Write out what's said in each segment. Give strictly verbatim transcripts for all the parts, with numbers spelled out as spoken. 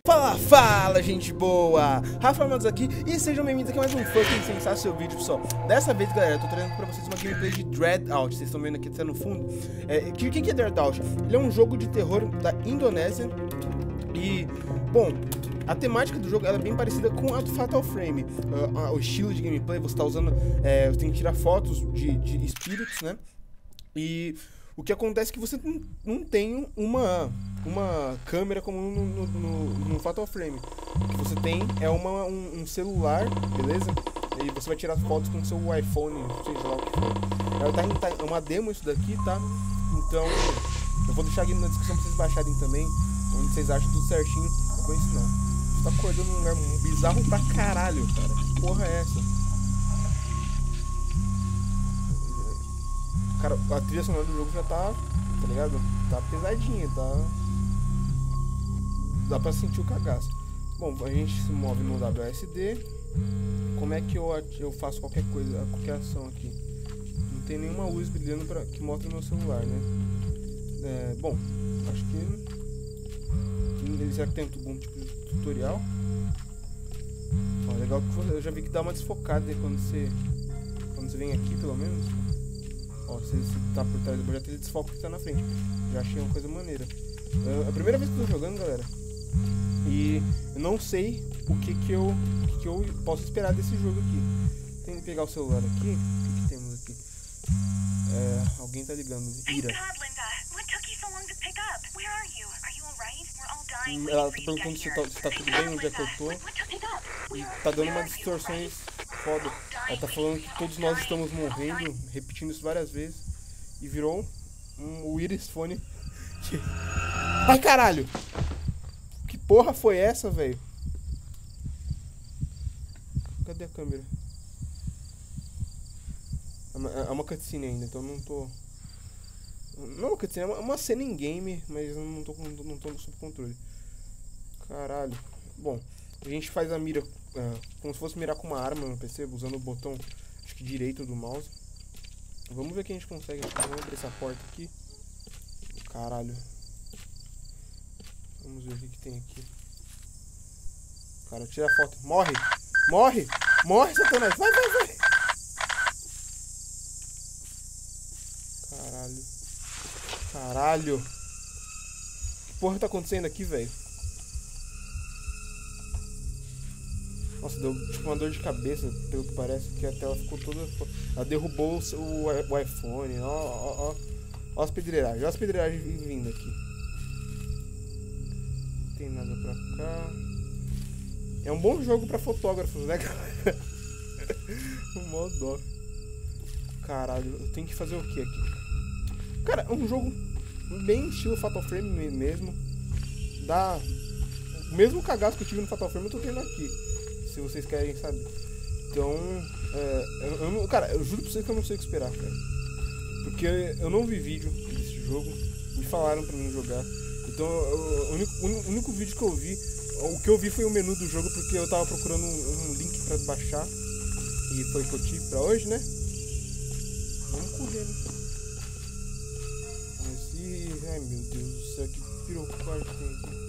Fala, fala, gente boa! Rafa Matos aqui e sejam bem-vindos aqui a mais um fucking sensacional vídeo, pessoal. Dessa vez, galera, eu tô trazendo pra vocês uma gameplay de Dreadout. Vocês estão vendo aqui, tá no fundo. É, que, que que é Dreadout? Ele é um jogo de terror da Indonésia. E, bom, a temática do jogo ela é bem parecida com a do Fatal Frame. Uh, o estilo de gameplay, você tá usando... É, você tem que tirar fotos de, de espíritos, né? E... o que acontece é que você não tem uma, uma câmera como no, no, no, no Fatal Frame. O que você tem é uma, um, um celular, beleza? E você vai tirar fotos com o seu iPhone, seja lá o que for. É, tá, tá, é uma demo isso daqui, tá? Então, eu vou deixar aqui na descrição pra vocês baixarem também, onde vocês acham tudo certinho. Eu vou ensinar. Você tá acordando num lugar bizarro pra caralho, cara. Que porra é essa? Cara, a trilha sonora do jogo já tá, tá ligado? Tá pesadinha, tá... dá pra sentir o cagaço. Bom, a gente se move no W S D. Como é que eu, eu faço qualquer coisa, qualquer ação aqui? Não tem nenhuma luz brilhando pra, que mostra o meu celular, né? É, bom, acho que... será que tem algum tipo de tutorial? Ó, legal que eu já vi que dá uma desfocada quando você... quando você vem aqui, pelo menos. Ó, se você tá por trás do projeto, ele desfoca que tá na frente. Já achei uma coisa maneira. É a primeira vez que eu tô jogando, galera. E eu não sei o que que eu, o que que eu posso esperar desse jogo aqui. Tem que pegar o celular aqui. O que que temos aqui? É, alguém tá ligando. Ira. Hum, ela tá perguntando se tá, se tá tudo bem, onde é que eu tô. E tá dando umas distorções foda. Ela tá falando que todos nós estamos morrendo, repetindo isso várias vezes. E virou um, um Iris Phone. Ai, caralho! Que porra foi essa, velho? Cadê a câmera? É uma, é uma cutscene ainda, então eu não tô... Não é uma cutscene, é uma, uma cena em game, mas eu não tô, não, não tô sob controle. Caralho. Bom, a gente faz a mira... É, como se fosse mirar com uma arma no P C, usando o botão, acho que direito do mouse. Vamos ver o que a gente consegue. Vamos abrir essa porta aqui. Caralho. Vamos ver o que, que tem aqui. Cara, tira a foto. Morre! Morre! Morre, Satanás! Vai, vai, vai! Caralho. Caralho. Que porra tá acontecendo aqui, velho? Nossa, deu tipo uma dor de cabeça, pelo que parece, que a tela ficou toda... Ela derrubou o, o, o iPhone, ó, ó, ó. Ó as pedreiragens, ó as pedreiragens vindo aqui. Não tem nada pra cá. É um bom jogo pra fotógrafos, né, galera? Um mó dó. Caralho, eu tenho que fazer o que aqui? Cara, é um jogo bem estilo Fatal Frame mesmo. Dá... O mesmo cagaço que eu tive no Fatal Frame eu tô tendo aqui. Se vocês querem saber. Então, é, eu, eu, cara, eu juro pra vocês que eu não sei o que esperar, cara. Porque eu não vi vídeo desse jogo. Me falaram pra mim jogar. Então, eu, o, único, o único vídeo que eu vi, o que eu vi foi o menu do jogo, porque eu tava procurando um, um link pra baixar. E foi o que eu tive pra hoje, né? Vamos correr, né? Mas, e, ai meu Deus do céu, que pirocóide tem aqui.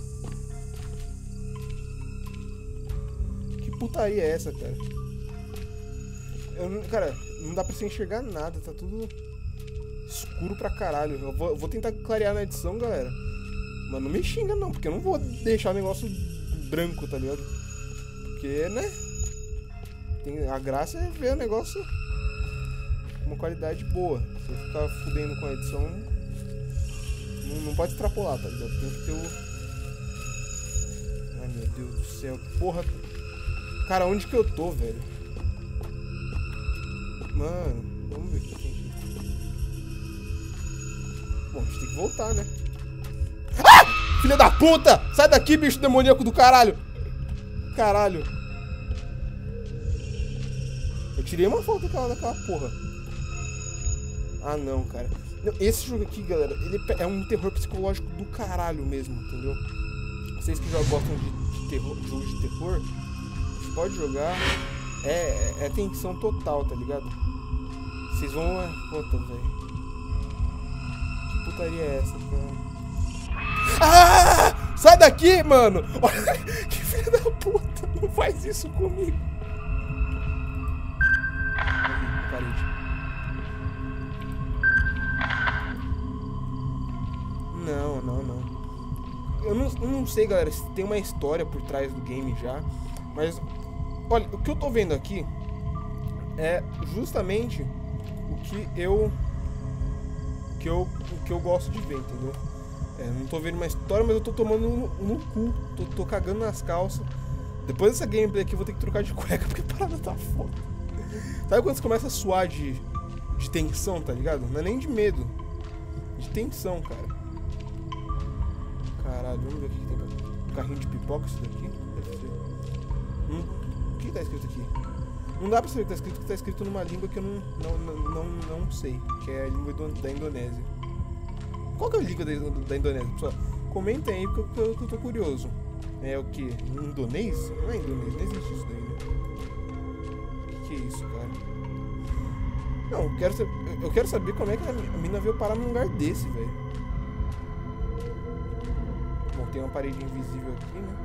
Putaria é essa, cara? Eu, cara, não dá pra você enxergar nada, tá tudo escuro pra caralho. Eu vou, eu vou tentar clarear na edição, galera. Mas não me xinga não, porque eu não vou deixar o negócio branco, tá ligado? Porque, né? Tem, a graça é ver o negócio com uma qualidade boa. Se eu ficar fudendo com a edição, não, não pode extrapolar, tá ligado? Tem que ter o... Ai, meu Deus do céu, que porra... Cara, onde que eu tô, velho? Mano, vamos ver o que tem aqui. Bom, a gente tem que voltar, né? Ah! Filha da puta! Sai daqui, bicho demoníaco do caralho! Caralho. Eu tirei uma foto daquela, daquela porra. Ah, não, cara. Esse jogo aqui, galera, ele é um terror psicológico do caralho mesmo, entendeu? Vocês que já gostam de, de terror, de jogo de terror... Pode jogar, é, é tensão total, tá ligado? Vocês vão... Puta, velho. Que putaria é essa, cara? Ah! Sai daqui, mano! Olha, que filho da puta! Não faz isso comigo! Parede. Não, não, não. Eu não, eu não sei, galera, se tem uma história por trás do game já. Mas, olha, o que eu tô vendo aqui é justamente o que eu... Que eu, o que eu gosto de ver, entendeu? É, não tô vendo uma história, mas eu tô tomando no, no cu. Tô, tô cagando nas calças. Depois dessa gameplay aqui eu vou ter que trocar de cueca, porque a parada tá foda. Sabe quando você começa a suar de, de tensão, tá ligado? Não é nem de medo. De tensão, cara. Caralho, vamos ver o que, que tem pra... Um carrinho de pipoca isso daqui? Deve ser. Hum, o que tá escrito aqui? Não dá pra saber o que tá escrito, porque tá escrito numa língua que eu não, não, não, não, não sei. Que é a língua do, da Indonésia. Qual que é a língua da, da Indonésia, pessoal? Comenta aí, porque eu, eu, eu tô curioso. É o que? Indonês? Não é indonês, não existe isso daí, né? O que, que é isso, cara? Não, eu quero, eu quero saber como é que a mina veio parar num lugar desse, velho. Bom, tem uma parede invisível aqui, né?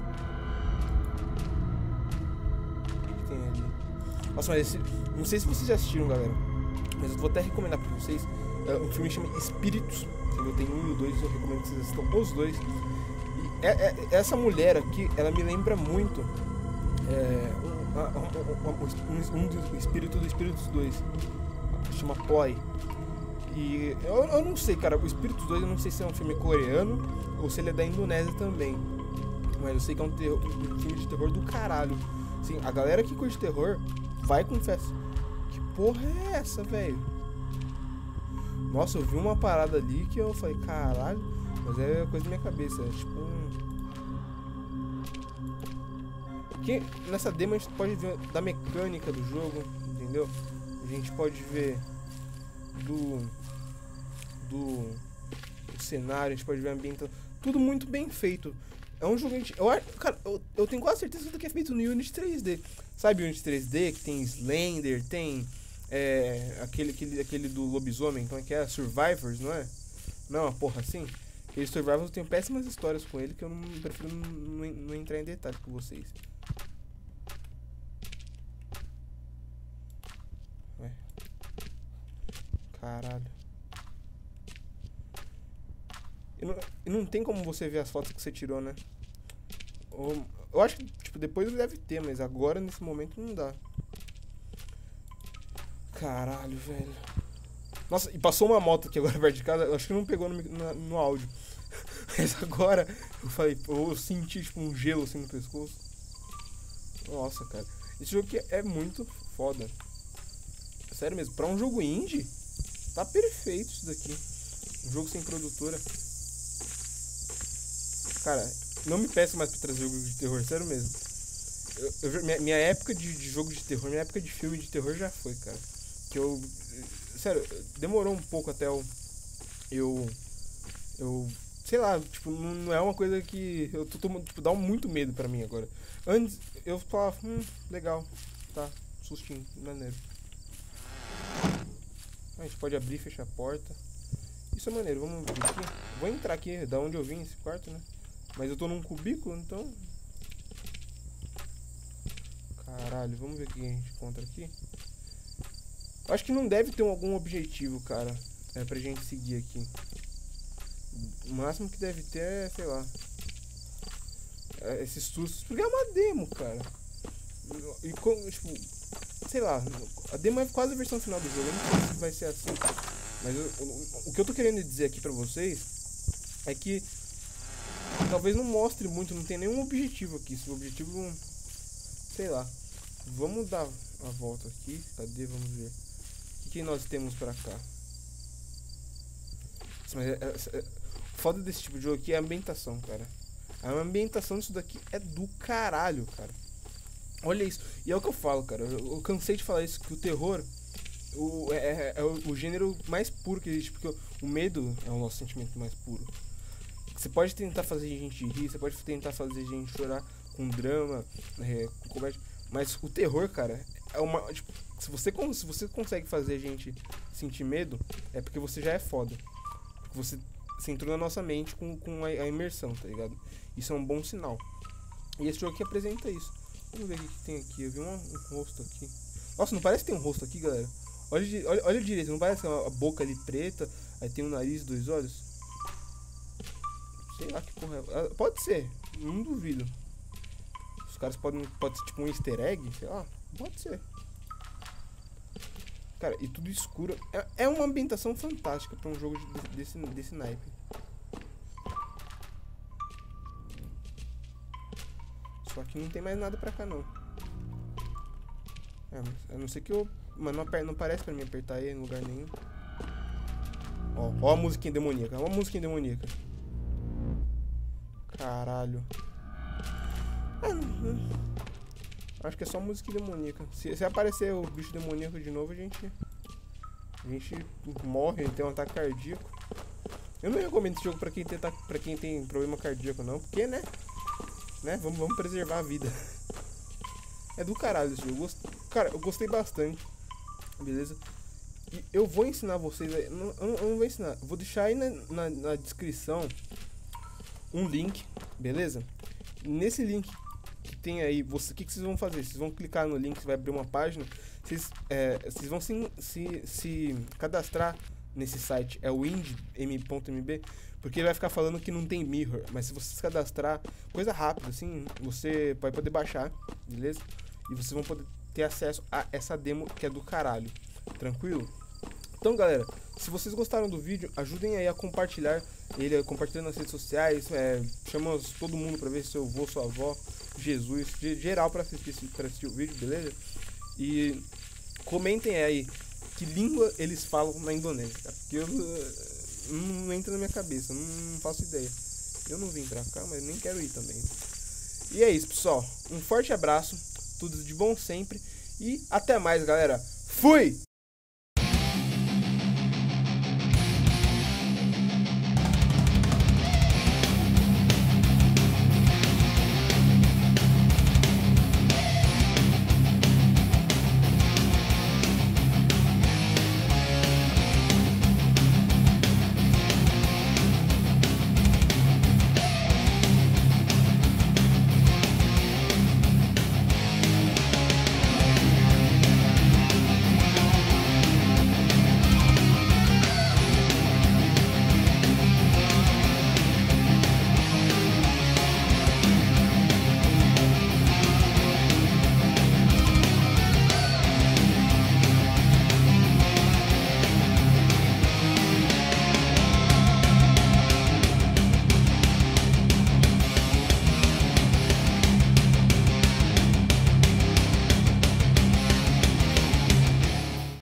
O que tem ali? Nossa, mas esse... Não sei se vocês já assistiram, galera. Mas eu vou até recomendar pra vocês. É um filme que chama Espíritos. Eu tenho um e o dois, eu recomendo que vocês assistam os dois. E é, é, essa mulher aqui, ela me lembra muito é, um, um, um, um do espírito do Espíritos dois. Chama Poi. E eu, eu não sei, cara, o Espíritos dois eu não sei se é um filme coreano ou se ele é da Indonésia também. Mas eu sei que é um, terror, um filme de terror do caralho. Assim, a galera que curte terror vai com fé. Que porra é essa, velho? Nossa, eu vi uma parada ali que eu falei, caralho, mas é coisa da minha cabeça, é tipo um... Porque nessa demo a gente pode ver da mecânica do jogo, entendeu? A gente pode ver do... do... do cenário, a gente pode ver a ambientação, tudo muito bem feito. É um jogo, eu acho, cara, eu, eu tenho quase certeza que é feito no Unity três D. Sabe o Unity três D, que tem Slender, tem... É, aquele, aquele, aquele do lobisomem, como é que é? Survivors, não é? Não, uma porra assim. Aquele Survivors eu tenho péssimas histórias com ele que eu não prefiro não, não, não entrar em detalhes com vocês. Ué. Caralho. E não, e não tem como você ver as fotos que você tirou, né? Ou, eu acho que tipo, depois deve ter, mas agora nesse momento não dá. Caralho, velho. Nossa, e passou uma moto aqui agora perto de casa. Eu acho que não pegou no, no, no áudio. Mas agora eu falei, eu senti tipo um gelo assim no pescoço. Nossa, cara. Esse jogo aqui é muito foda. Sério mesmo, pra um jogo indie, tá perfeito isso daqui. Um jogo sem produtora. Cara, não me peça mais pra trazer jogo de terror, sério mesmo. Eu, eu, minha, minha época de, de jogo de terror, minha época de filme de terror já foi, cara. Que eu... Sério, demorou um pouco até eu... Eu... Eu... Sei lá, tipo, não é uma coisa que... Eu tô tomando... Tipo, dá muito medo pra mim agora. Antes, eu falava... Hum, legal. Tá, sustinho, maneiro. A gente pode abrir e fechar a porta. Isso é maneiro, vamos ver aqui. Vou entrar aqui, da onde eu vim, esse quarto, né? Mas eu tô num cubículo, então... Caralho, vamos ver o que a gente encontra aqui. Acho que não deve ter algum objetivo, cara, é pra gente seguir aqui. O máximo que deve ter é, sei lá, é esses sustos, porque é uma demo, cara. E, tipo, sei lá, a demo é quase a versão final do jogo, eu não sei se vai ser assim. Mas eu, o, o que eu tô querendo dizer aqui pra vocês é que talvez não mostre muito, não tem nenhum objetivo aqui. Se o objetivo, sei lá. Vamos dar a volta aqui. Cadê? Vamos ver. O que nós temos pra cá? Mas é, é, é, o foda desse tipo de jogo aqui é a ambientação, cara. A ambientação disso daqui é do caralho, cara. Olha isso. E é o que eu falo, cara. Eu, eu cansei de falar isso, que o terror o, é, é, é o, o gênero mais puro que existe. Porque o, o medo é o nosso sentimento mais puro. Você pode tentar fazer a gente rir, você pode tentar fazer a gente chorar com drama, é, com comédia. Mas o terror, cara, é uma... Tipo, se você, se você consegue fazer a gente sentir medo, é porque você já é foda. Porque você você entrou na nossa mente com, com a, a imersão, tá ligado? Isso é um bom sinal. E esse jogo aqui apresenta isso. Vamos ver o que, que tem aqui. Eu vi um, um rosto aqui. Nossa, não parece que tem um rosto aqui, galera? Olha, olha, olha direito, não parece uma boca ali preta, aí tem um nariz e dois olhos? Sei lá que porra é. Pode ser, não duvido. Os caras podem, pode ser tipo um easter egg, sei lá, pode ser. Cara, e tudo escuro. É, é uma ambientação fantástica pra um jogo de, desse, desse naipe. Só que não tem mais nada pra cá, não. É, a não ser que eu... Mas não, não parece pra mim apertar ele em lugar nenhum. Ó, ó a musiquinha demoníaca. Ó a musiquinha demoníaca. Caralho. Ah, não, não. Acho que é só música demoníaca. Se, se aparecer o bicho demoníaco de novo, a gente... A gente morre, tem um ataque cardíaco. Eu não recomendo esse jogo pra quem tem, pra quem tem problema cardíaco, não. Porque, né? né? Vamos, vamos preservar a vida. É do caralho esse jogo. Cara, eu gostei bastante. Beleza? E eu vou ensinar vocês aí. Não, eu, não, eu não vou ensinar. Eu vou deixar aí na, na, na descrição um link. Beleza? Nesse link que tem aí, o que, que vocês vão fazer? Vocês vão clicar no link, vai abrir uma página. Vocês, é, vocês vão se, se, se cadastrar nesse site. É o ind ponto m b. Porque ele vai ficar falando que não tem mirror. Mas se você se cadastrar, coisa rápida, assim, você vai poder baixar. Beleza? E vocês vão poder ter acesso a essa demo que é do caralho. Tranquilo? Então, galera, se vocês gostaram do vídeo, ajudem aí a compartilhar ele, compartilhando nas redes sociais, é, chama todo mundo pra ver seu avô, sua avó, Jesus, geral pra assistir, pra assistir o vídeo, beleza? E comentem aí que língua eles falam na Indonésia, cara, porque eu não entra na minha cabeça, não, não faço ideia. Eu não vim pra cá, mas nem quero ir também. E é isso, pessoal. Um forte abraço, tudo de bom sempre e até mais, galera. Fui!